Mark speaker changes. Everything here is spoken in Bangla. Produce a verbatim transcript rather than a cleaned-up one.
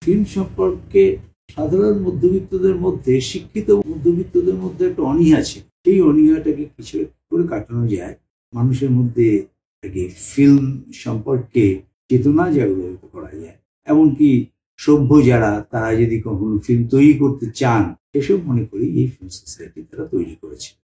Speaker 1: ফিল্ম সম্পর্কে সাধারণ মধ্যবিত্তদের মধ্যে, শিক্ষিত মধ্যবিত্তদের মধ্যে একটা অনীহা আছে। সেই অনীহাটাকে কিছু করে কাটানো যায়, মানুষের মধ্যে ফিল্ম সম্পর্কে চেতনা জাগ্রত করা যায়। এমনকি সভ্য যারা, তারা যদি কখনো ফিল্ম তৈরি করতে চান, এসব মনে করি এই ফিল্ম সোসাইটি তারা তৈরি করেছে।